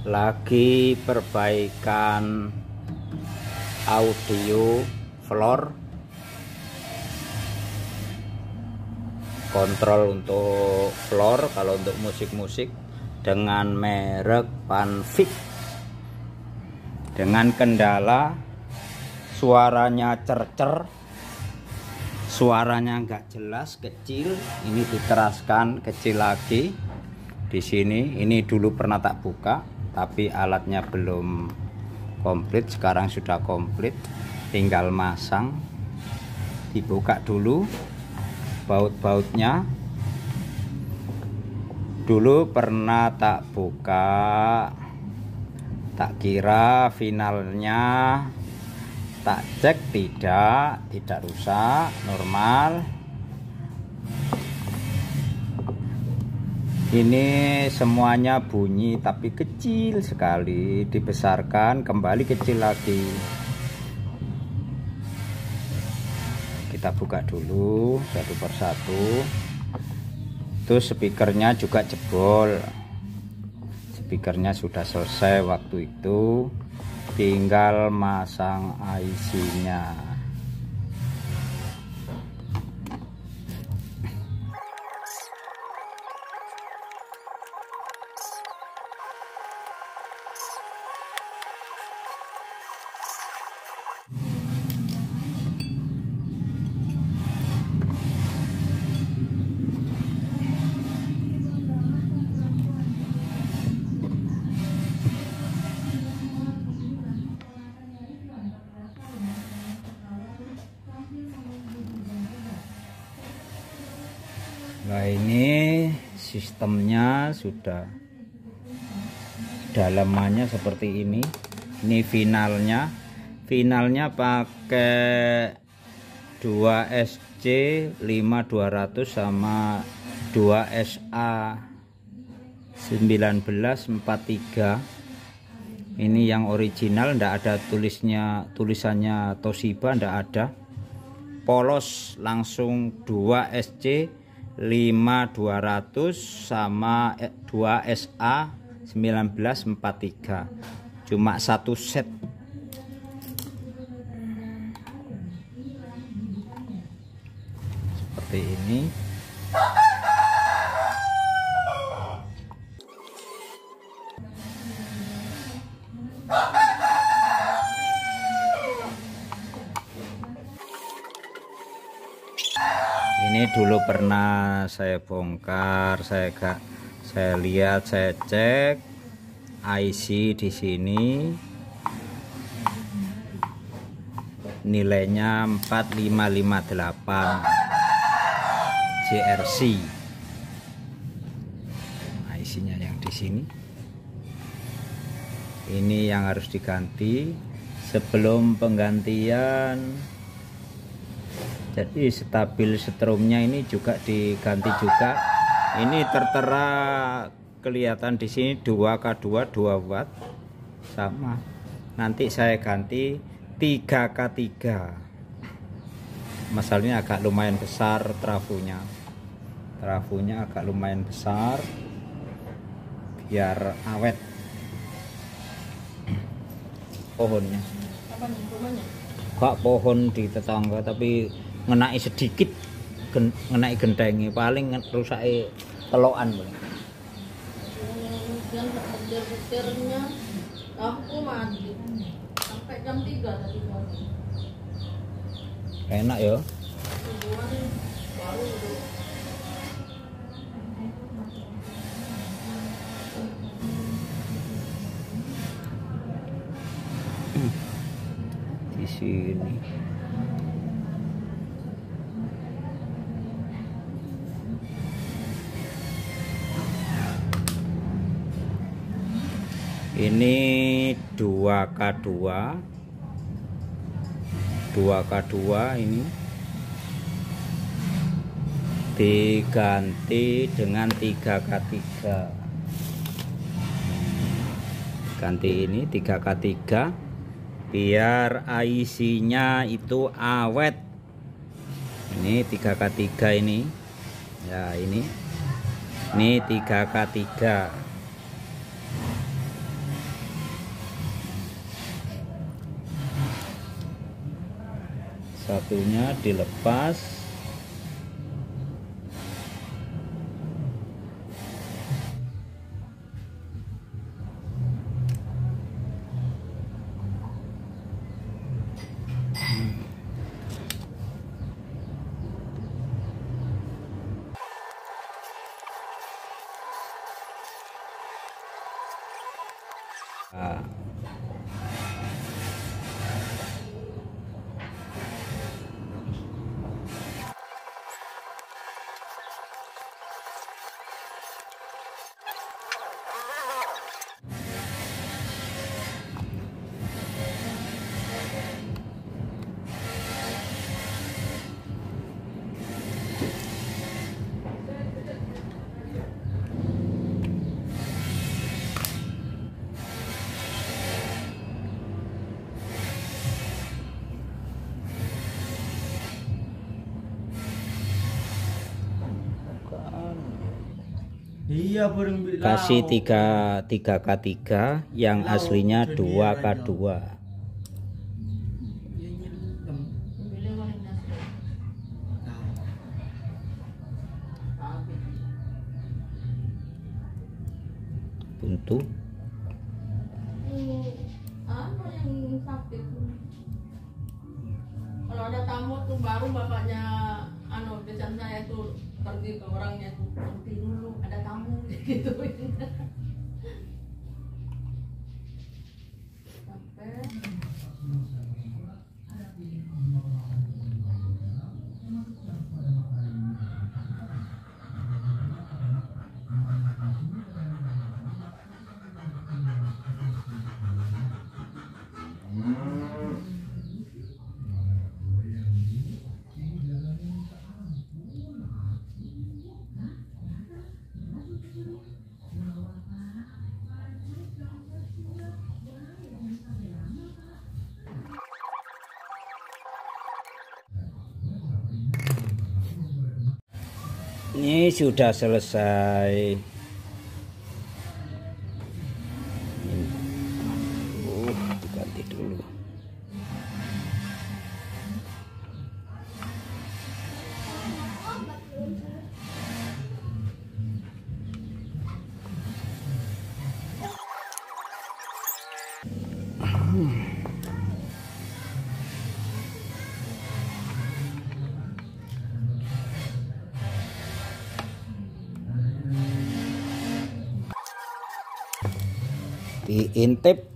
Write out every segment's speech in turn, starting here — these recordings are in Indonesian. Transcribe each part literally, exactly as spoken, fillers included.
lagi perbaikan audio floor, kontrol untuk floor kalau untuk musik-musik dengan merek Panvic, dengan kendala suaranya cercer, suaranya nggak jelas, kecil. Ini diteraskan kecil lagi di sini. Ini dulu pernah tak buka tapi alatnya belum komplit, sekarang sudah komplit, tinggal masang. Dibuka dulu baut-bautnya. Dulu pernah tak buka, tak kira finalnya, tak cek, tidak tidak rusak, normal. Ini semuanya bunyi tapi kecil sekali, dibesarkan kembali kecil lagi. Kita buka dulu satu persatu. Terus speakernya juga jebol. Speakernya sudah selesai waktu itu, tinggal masang I C-nya. Nah, ini sistemnya sudah, dalamannya seperti ini. Ini finalnya, finalnya pakai dua S C lima dua ratus sama dua S A seribu sembilan ratus empat puluh tiga. Ini yang original, ndak ada tulisnya, tulisannya Toshiba ndak ada. Polos langsung dua S C lima dua ratus sama dua S A seribu sembilan ratus empat puluh tiga, cuma satu set. Seperti ini. Ini dulu pernah saya bongkar, saya gak, saya lihat, saya cek I C di sini. Nilainya empat lima lima delapan J R C. I C-nya yang di sini. Ini yang harus diganti. Sebelum penggantian, jadi stabil strumnya ini juga diganti juga. Ini tertera kelihatan di sini dua K dua dua watt sama. Nanti saya ganti tiga K tiga. Masalahnya agak lumayan besar trafonya. Trafonya agak lumayan besar biar awet pohonnya. Kok pohon di tetangga tapi ngenai sedikit, gen, ngenai gentengnya, paling rusai telokan. Kemudian petir-petirnya lampu mati sampai jam tiga tadi pagi. Enak ya. Di sini. Ini dua K dua, dua K dua ini diganti dengan tiga K tiga. Ganti ini tiga K tiga biar I C-nya itu awet. Ini tiga K tiga ini. Ya, ini. Ini tiga K tiga. satunya dilepas. Nah. Iya, kasih tiga tiga k tiga yang aslinya dua k dua. Buntu apa yang sakit? Kalau ada tamu tuh baru bapaknya anu besan saya tuh pergi ke orangnya tuh nanti dulu ada tamu gitu. Sampai ini sudah selesai. Uh, diganti dulu. Diintip.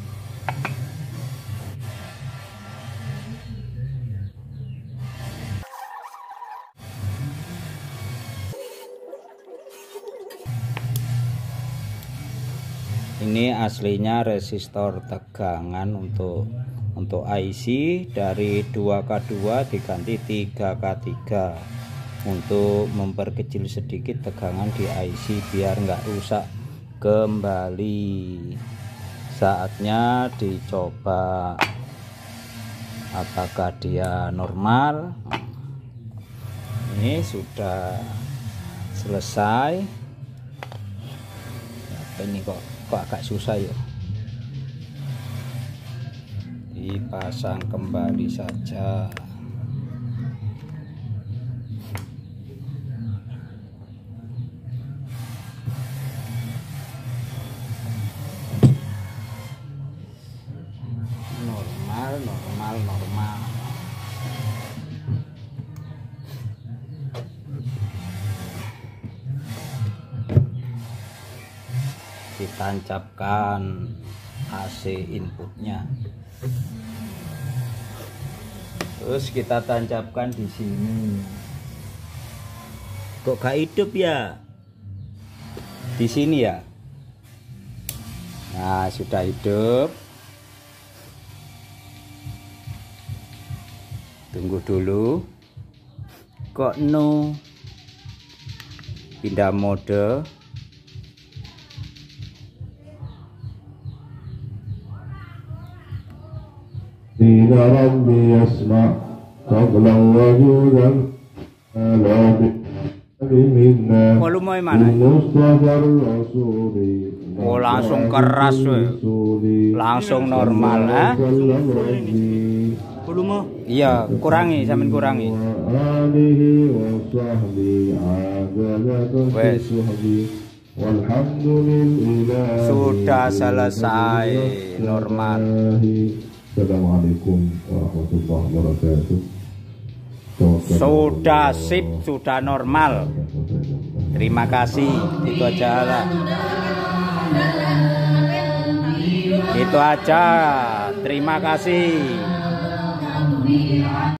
Ini aslinya resistor tegangan untuk untuk I C dari dua k dua diganti tiga k tiga untuk memperkecil sedikit tegangan di I C biar nggak rusak kembali. Saatnya dicoba apakah dia normal. Ini sudah selesai. Apa ini kok kok agak susah ya, dipasang kembali saja. Normal normal normal. Ditancapkan A C inputnya, terus kita tancapkan di sini. Kok gak hidup ya di sini ya? Nah, sudah hidup. Tunggu dulu. Kok no? Pindah mode. Ina Rabbi yasma' qabla wajudan ala minna. Volume mana? Oh, langsung keras we. Langsung normal, eh? volume. Iya, kurangi, sampean kurangi. Wes. Sudah selesai normal. Assalamualaikum warahmatullahi wabarakatuh. Sudah sip, sudah normal. Terima kasih. Itu aja lah. Itu aja. Terima kasih.